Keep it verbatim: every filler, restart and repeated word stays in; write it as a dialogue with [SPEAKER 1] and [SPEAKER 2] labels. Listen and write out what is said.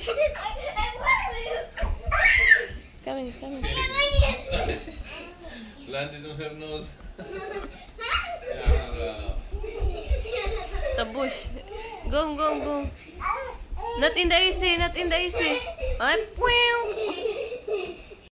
[SPEAKER 1] It's coming, it's coming.
[SPEAKER 2] Landed on her nose.
[SPEAKER 1] The bush. Go, go, go. Not in the A C, not in the A C. Ay,